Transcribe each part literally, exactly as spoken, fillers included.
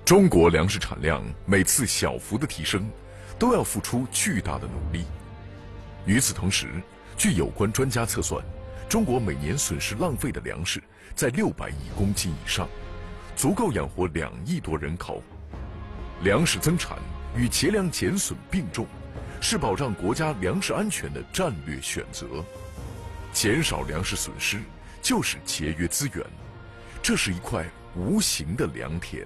中国粮食产量每次小幅的提升，都要付出巨大的努力。与此同时，据有关专家测算，中国每年损失浪费的粮食在六百亿公斤以上，足够养活两亿多人口。粮食增产与节粮减损并重，是保障国家粮食安全的战略选择。减少粮食损失，就是节约资源，这是一块无形的良田。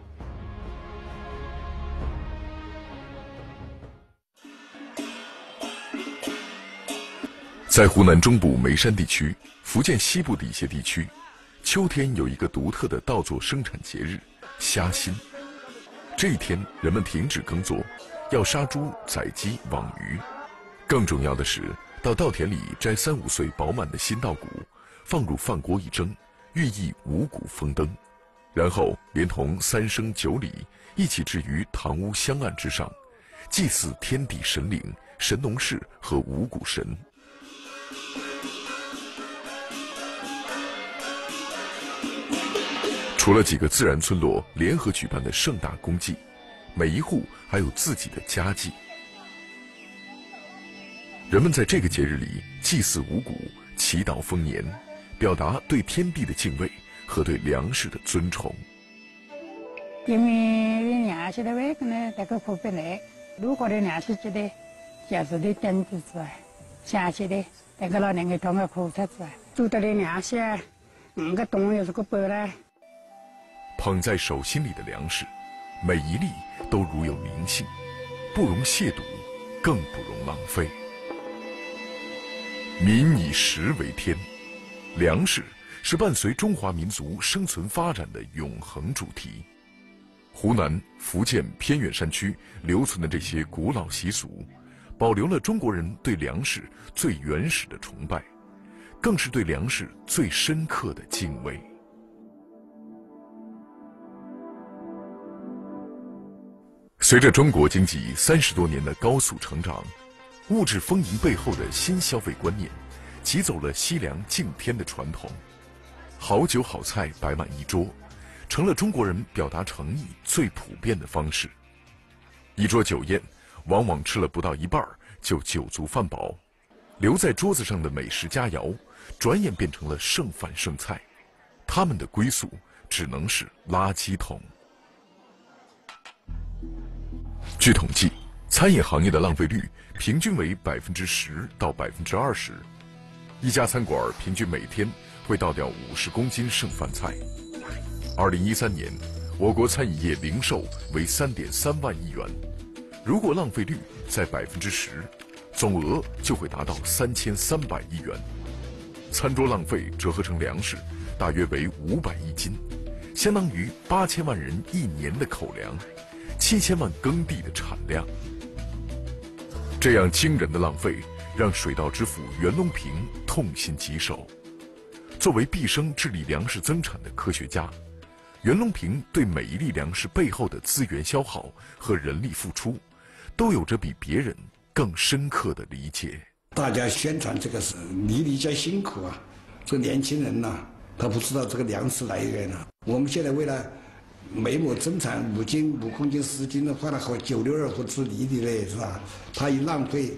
在湖南中部眉山地区、福建西部的一些地区，秋天有一个独特的稻作生产节日——虾辛。这一天，人们停止耕作，要杀猪、宰鸡、网鱼。更重要的是，到稻田里摘三五岁饱满的新稻谷，放入饭锅一蒸，寓意五谷丰登。然后连同三牲九礼一起置于堂屋香案之上，祭祀天地神灵、神农氏和五谷神。除了几个自然村落联合举办的盛大公祭，每一户还有自己的家祭。人们在这个节日里祭祀五谷，祈祷丰年，表达对天地的敬畏和对粮食的尊崇。 因为粮食的味呢，这个可不来。如果的粮食节的，就是的真子之外，下去的这个老年的种个苦菜之外，做的粮食，五个冬又是个包来。 捧在手心里的粮食，每一粒都如有灵性，不容亵渎，更不容浪费。民以食为天，粮食是伴随中华民族生存发展的永恒主题。湖南、福建偏远山区留存的这些古老习俗，保留了中国人对粮食最原始的崇拜，更是对粮食最深刻的敬畏。随着中国经济三十多年的高速成长，物质丰盈背后的新消费观念，挤走了惜粮敬天的传统。好酒好菜摆满一桌，成了中国人表达诚意最普遍的方式。一桌酒宴，往往吃了不到一半就酒足饭饱，留在桌子上的美食佳肴，转眼变成了剩饭剩菜，他们的归宿只能是垃圾桶。据统计，餐饮行业的浪费率平均为百分之十到百分之二十，一家餐馆平均每天会倒掉五十公斤剩饭菜。二零一三年，我国餐饮业零售为三点三万亿元，如果浪费率在百分之十，总额就会达到三千三百亿元。餐桌浪费折合成粮食，大约为五百亿斤，相当于八千万人一年的口粮。七千万耕地的产量，这样惊人的浪费，让水稻之父袁隆平痛心疾首。作为毕生致力粮食增产的科学家，袁隆平对每一粒粮食背后的资源消耗和人力付出，都有着比别人更深刻的理解。 大家宣传这个是粒粒皆辛苦啊，这年轻人呐、啊，他不知道这个粮食来源啊。我们现在为了每亩增产五斤、五公斤、十斤的，换了好九六二或之粒粒嘞，是吧？他一浪费，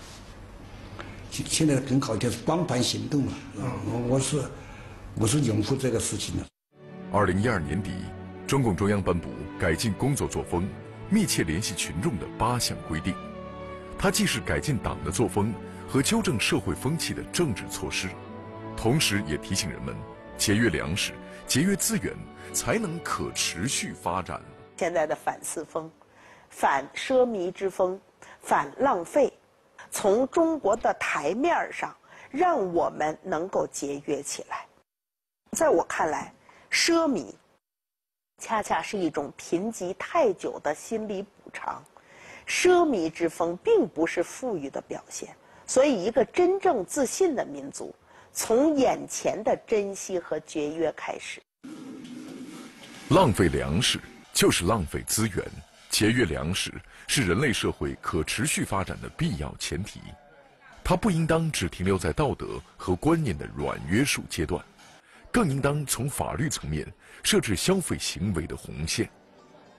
现在很好，就是光盘行动了啊！我是我是拥护这个事情的。 二零一二年底，中共中央颁布改进工作作风、密切联系群众的八项规定，它既是改进党的作风和纠正社会风气的政治措施，同时也提醒人们节约粮食、节约资源，才能可持续发展。 现在的反四风、反奢靡之风、反浪费，从中国的台面上让我们能够节约起来。在我看来，奢靡恰恰是一种贫瘠太久的心理补偿。奢靡之风并不是富裕的表现，所以一个真正自信的民族，从眼前的珍惜和节约开始。 浪费粮食就是浪费资源，节约粮食是人类社会可持续发展的必要前提。它不应当只停留在道德和观念的软约束阶段，更应当从法律层面设置消费行为的红线。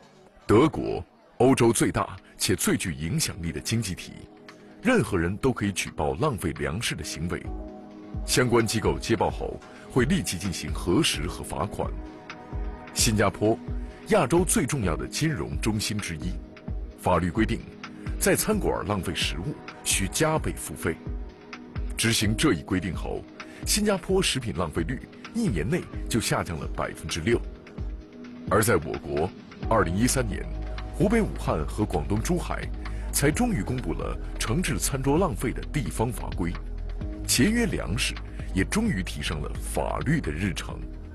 德国，欧洲最大且最具影响力的经济体，任何人都可以举报浪费粮食的行为，相关机构接报后会立即进行核实和罚款。新加坡，亚洲最重要的金融中心之一，法律规定，在餐馆浪费食物需加倍付费。执行这一规定后，新加坡食品浪费率一年内就下降了百分之六。而在我国，二零一三年，湖北武汉和广东珠海才终于公布了惩治餐桌浪费的地方法规，节约粮食也终于提上了法律的日程。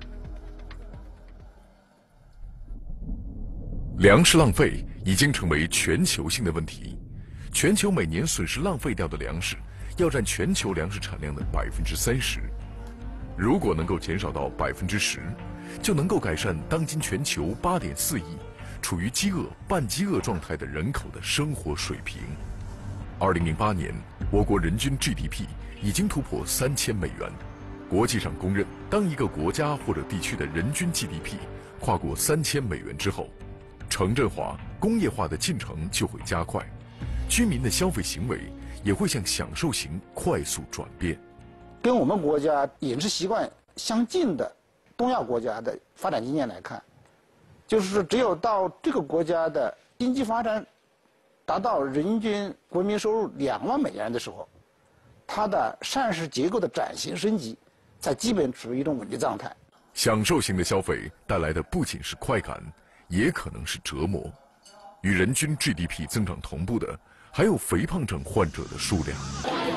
粮食浪费已经成为全球性的问题，全球每年损失浪费掉的粮食要占全球粮食产量的百分之三十。如果能够减少到百分之十，就能够改善当今全球八点四亿处于饥饿、半饥饿状态的人口的生活水平。二零零八年，我国人均 G D P 已经突破三千美元。国际上公认，当一个国家或者地区的人均 G D P 跨过三千美元之后，城镇化、工业化的进程就会加快，居民的消费行为也会向享受型快速转变。 跟我们国家饮食习惯相近的东亚国家的发展经验来看，就是说，只有到这个国家的经济发展达到人均国民收入两万美元的时候，它的膳食结构的转型升级才基本处于一种稳定状态。 享受型的消费带来的不仅是快感，也可能是折磨。与人均 G D P 增长同步的，还有肥胖症患者的数量。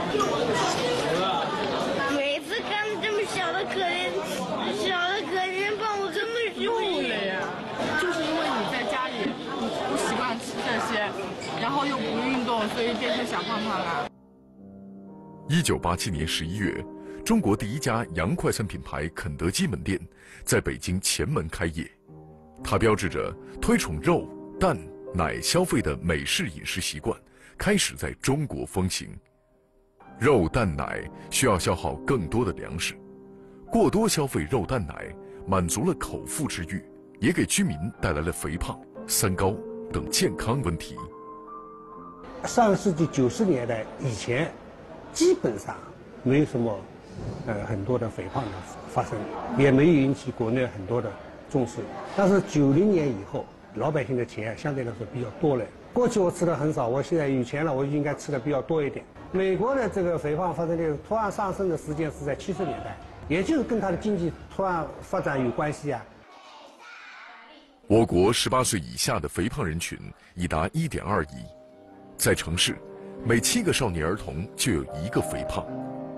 每次看这么小的可怜小的可怜胖，我真的是会了呀。 就是因为你在家里你不习惯吃这些，然后又不运动，所以变成小胖胖了。 一九八七年十一月，中国第一家洋快餐品牌肯德基门店在北京前门开业，它标志着推崇肉、蛋、奶消费的美式饮食习惯开始在中国风行。肉、蛋、奶需要消耗更多的粮食，过多消费肉、蛋、奶，满足了口腹之欲，也给居民带来了肥胖、三高等健康问题。 上个世纪九十年代以前，基本上没有什么，呃，很多的肥胖的发生，也没有引起国内很多的重视。但是九零年以后，老百姓的钱相对来说比较多了。过去我吃的很少，我现在有钱了，我应该吃的比较多一点。美国的这个肥胖发生率突然上升的时间是在七十年代，也就是跟它的经济突然发展有关系啊。 我国十八岁以下的肥胖人群已达一点二亿，在城市，每七个少年儿童就有一个肥胖。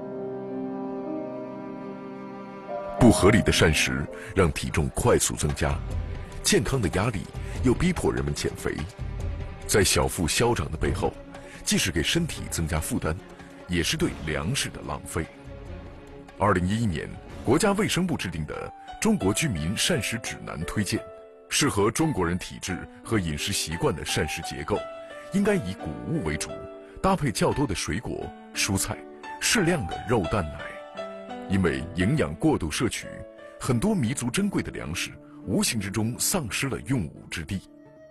不合理的膳食让体重快速增加，健康的压力又逼迫人们减肥。在小腹消长的背后，既是给身体增加负担，也是对粮食的浪费。二零一一年，国家卫生部制定的《中国居民膳食指南》推荐，适合中国人体质和饮食习惯的膳食结构，应该以谷物为主，搭配较多的水果、蔬菜，适量的肉、蛋、奶。因为营养过度摄取，很多弥足珍贵的粮食无形之中丧失了用武之地。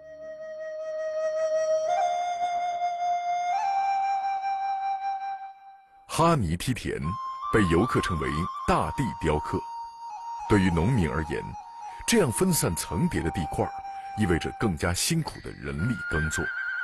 哈尼梯田被游客称为大地雕刻，对于农民而言，这样分散层叠的地块意味着更加辛苦的人力耕作。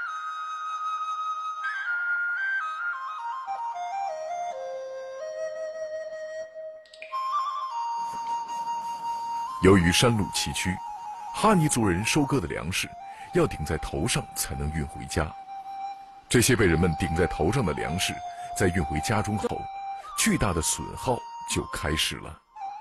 由于山路崎岖，哈尼族人收割的粮食要顶在头上才能运回家。这些被人们顶在头上的粮食，在运回家中后，巨大的损耗就开始了。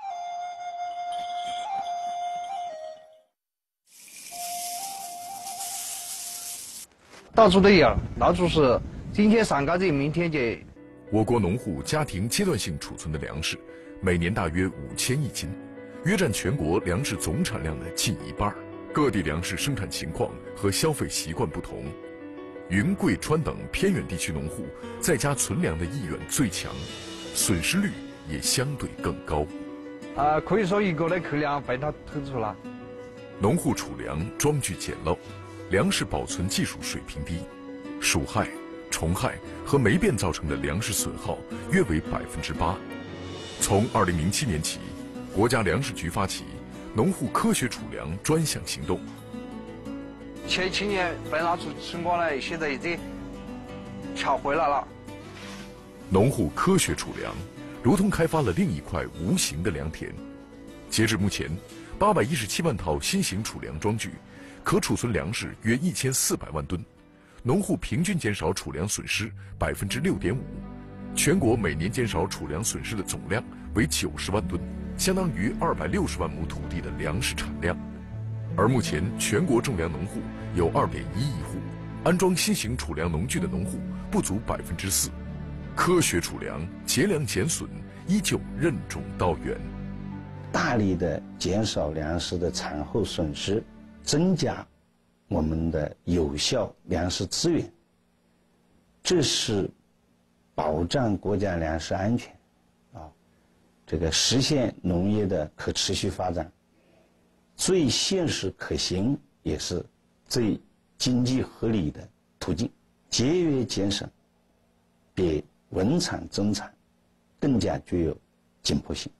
到处都有，到处是今天上高这，明天就。 我国农户家庭阶段性储存的粮食，每年大约五千亿斤，约占全国粮食总产量的近一半。各地粮食生产情况和消费习惯不同，云贵川等偏远地区农户在家存粮的意愿最强，损失率也相对更高。 啊，可以说一个的口粮被他偷出了。 农户储粮装具简陋， 粮食保存技术水平低，鼠害、虫害和霉变造成的粮食损耗约为百分之八。从二零零七年起，国家粮食局发起农户科学储粮专项行动。 前几年本拿出成果来，现在已经调回来了。 农户科学储粮，如同开发了另一块无形的良田。截至目前，八百一十七万套新型储粮装具，可储存粮食约一千四百万吨，农户平均减少储粮损失百分之六点五，全国每年减少储粮损失的总量为九十万吨，相当于二百六十万亩土地的粮食产量。而目前全国种粮农户有二点一亿户，安装新型储粮农具的农户不足百分之四。科学储粮，节粮减损，依旧任重道远。 大力的减少粮食的产后损失，增加我们的有效粮食资源，这是保障国家粮食安全，啊，这个实现农业的可持续发展最现实可行，也是最经济合理的途径。节约节省比稳产增产更加具有紧迫性。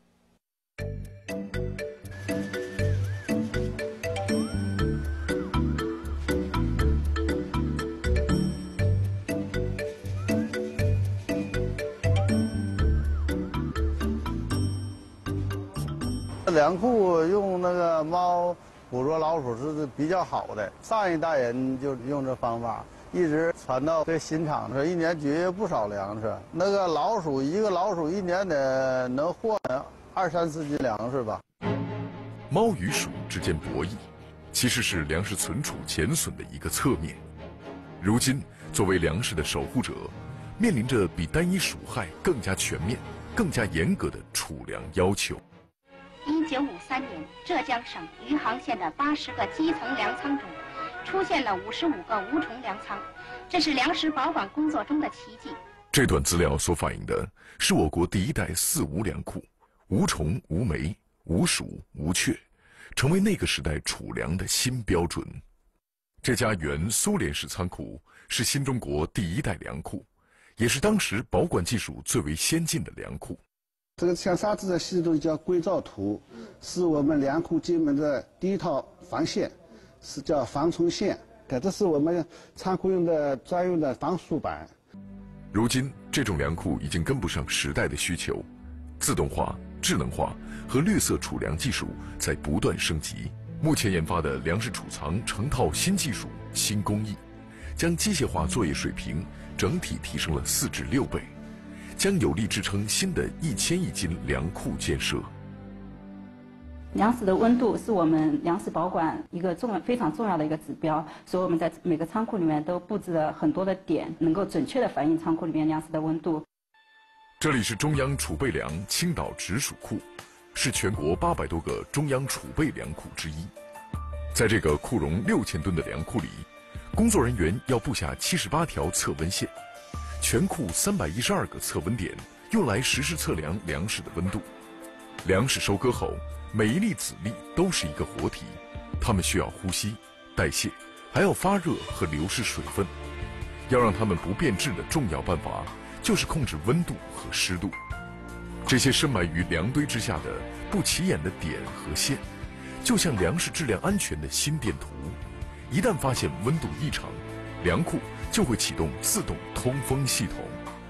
粮库用那个猫捕捉老鼠是比较好的，上一代人就用这方法，一直传到这新厂子，一年节约不少粮食。那个老鼠，一个老鼠一年得能获二三十斤粮食吧。 猫与鼠之间博弈，其实是粮食存储减损的一个侧面。如今，作为粮食的守护者，面临着比单一鼠害更加全面、更加严格的储粮要求。 一九五三年，浙江省余杭县的八十个基层粮仓中，出现了五十五个无虫粮仓，这是粮食保管工作中的奇迹。 这段资料所反映的是我国第一代四无粮库，无虫、无霉、无鼠、无雀，成为那个时代储粮的新标准。这家原苏联式仓库是新中国第一代粮库，也是当时保管技术最为先进的粮库。 这个像沙子的系统叫规造图，是我们粮库进门的第一套防线，是叫防虫线。这是我们仓库用的专用的防鼠板。 如今，这种粮库已经跟不上时代的需求，自动化、智能化和绿色储粮技术在不断升级。目前研发的粮食储藏成套新技术、新工艺，将机械化作业水平整体提升了四至六倍。将有力支撑新的一千亿斤粮库建设。 粮食的温度是我们粮食保管一个重要、非常重要的一个指标，所以我们在每个仓库里面都布置了很多的点，能够准确地反映仓库里面粮食的温度。 这里是中央储备粮青岛直属库，是全国八百多个中央储备粮库之一。在这个库容六千吨的粮库里，工作人员要布下七十八条测温线。全库三百一十二个测温点，用来实时测量粮食的温度。粮食收割后，每一粒籽粒都是一个活体，它们需要呼吸、代谢，还要发热和流失水分。要让它们不变质的重要办法，就是控制温度和湿度。这些深埋于粮堆之下的不起眼的点和线，就像粮食质量安全的心电图。一旦发现温度异常，粮库就会启动自动通风系统。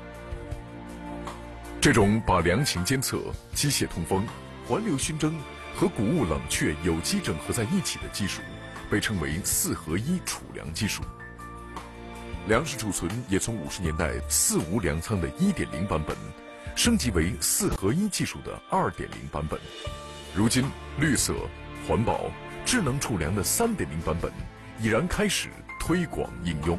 这种把粮情监测、机械通风、环流熏蒸和谷物冷却有机整合在一起的技术，被称为四合一储粮技术。粮食储存也从五十年代四无粮仓的一点零版本，升级为四合一技术的二点零版本。如今，绿色、环保、智能储粮的三点零版本已然开始推广应用。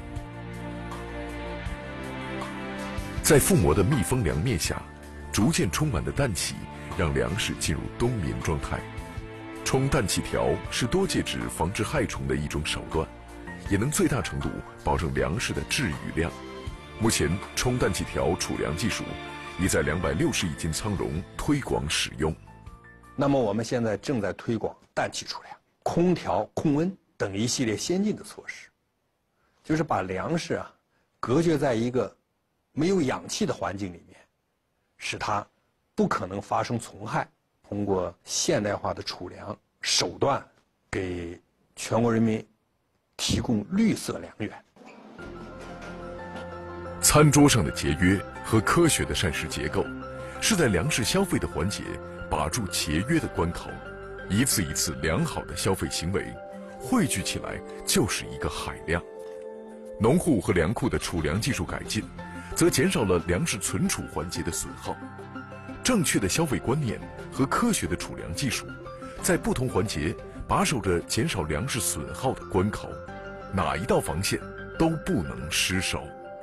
在覆膜的密封粮面下，逐渐充满的氮气让粮食进入冬眠状态。充氮气条是多介质防治害虫的一种手段，也能最大程度保证粮食的质与量。目前，充氮气条储粮技术已在两百六十亿斤仓容推广使用。 那么我们现在正在推广氮气储粮，空调控温， 等一系列先进的措施，就是把粮食啊隔绝在一个没有氧气的环境里面，使它不可能发生虫害。通过现代化的储粮手段，给全国人民提供绿色粮源。 餐桌上的节约和科学的膳食结构，是在粮食消费的环节把住节约的关口。一次一次良好的消费行为，汇聚起来就是一个海量。农户和粮库的储粮技术改进，则减少了粮食存储环节的损耗。正确的消费观念和科学的储粮技术，在不同环节把守着减少粮食损耗的关口，哪一道防线都不能失守。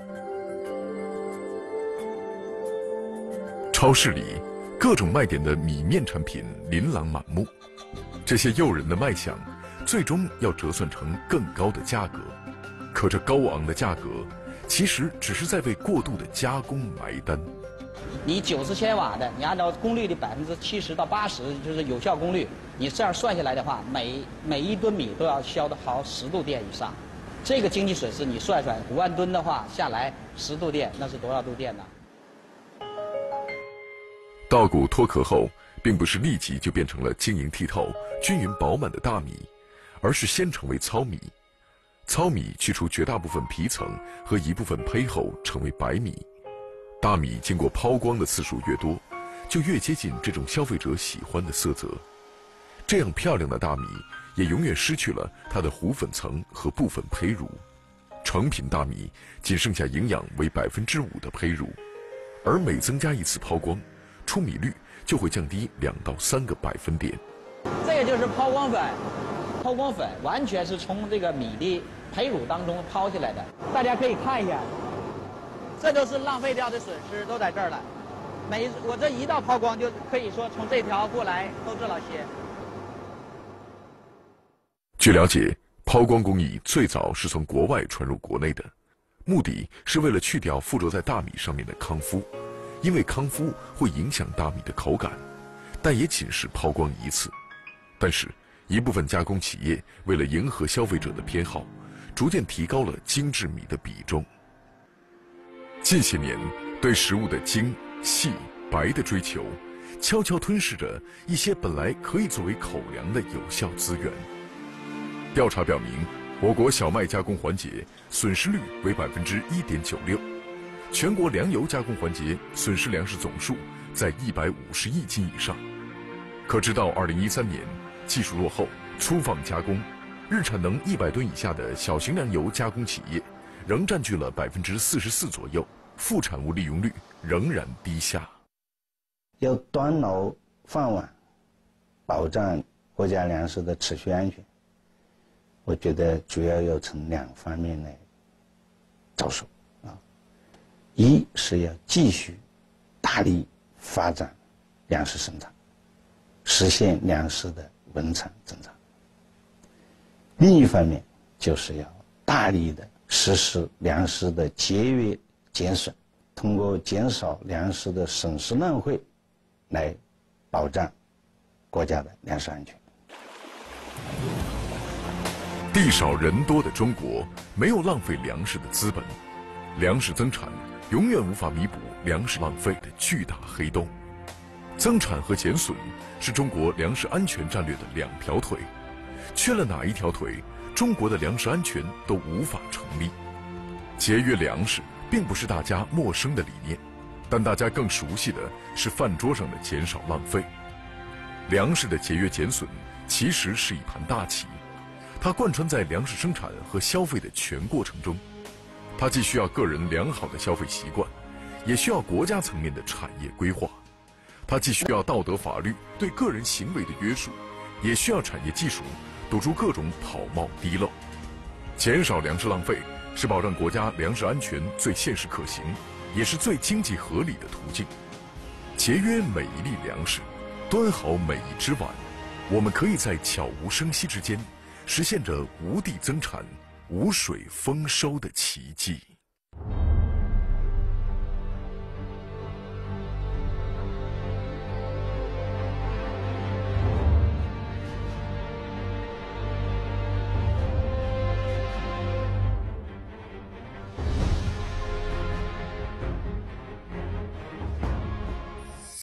超市里，各种卖点的米面产品琳琅满目，这些诱人的卖相，最终要折算成更高的价格。可这高昂的价格，其实只是在为过度的加工埋单。 你九十千瓦的，你按照功率的百分之七十到八十，就是有效功率，你这样算下来的话，每每一吨米都要消耗十度电以上。这个经济损失你算算，五万吨的话下来十度电，那是多少度电呢？ 稻谷脱壳后，并不是立即就变成了晶莹剔透、均匀饱满的大米，而是先成为糙米。糙米去除绝大部分皮层和一部分胚后，成为白米。大米经过抛光的次数越多，就越接近这种消费者喜欢的色泽。这样漂亮的大米，也永远失去了它的糊粉层和部分胚乳。成品大米仅剩下营养为百分之五的胚乳，而每增加一次抛光，出米率就会降低两到三个百分点。 这个就是抛光粉，抛光粉完全是从这个米的胚乳当中抛下来的。大家可以看一下，这都是浪费掉的损失，都在这儿了。每我这一道抛光，就可以说从这条过来都这老些。 据了解，抛光工艺最早是从国外传入国内的，目的是为了去掉附着在大米上面的糠麸。因为糠麸会影响大米的口感，但也仅是抛光一次。但是，一部分加工企业为了迎合消费者的偏好，逐渐提高了精致米的比重。近些年，对食物的精、细、白的追求，悄悄吞噬着一些本来可以作为口粮的有效资源。调查表明，我国小麦加工环节损失率为百分之一点九六。全国粮油加工环节损失粮食总数在一百五十亿斤以上。可直到二零一三年，技术落后，粗放加工，日产能一百吨以下的小型粮油加工企业，仍占据了百分之四十四左右，副产物利用率仍然低下。 要端牢饭碗，保障国家粮食的持续安全，我觉得主要要从两方面来着手。一是要继续大力发展粮食生产，实现粮食的稳产增长。另一方面，就是要大力的实施粮食的节约减损，通过减少粮食的损失浪费，来保障国家的粮食安全。 地少人多的中国没有浪费粮食的资本，粮食增产永远无法弥补粮食浪费的巨大黑洞。增产和减损是中国粮食安全战略的两条腿，缺了哪一条腿，中国的粮食安全都无法成立。节约粮食并不是大家陌生的理念，但大家更熟悉的是饭桌上的减少浪费。粮食的节约减损其实是一盘大棋，它贯穿在粮食生产和消费的全过程中。它既需要个人良好的消费习惯，也需要国家层面的产业规划。它既需要道德法律对个人行为的约束，也需要产业技术堵住各种跑冒滴漏。减少粮食浪费是保障国家粮食安全最现实可行，也是最经济合理的途径。节约每一粒粮食，端好每一只碗，我们可以在悄无声息之间，实现着无地增产、无水丰收的奇迹。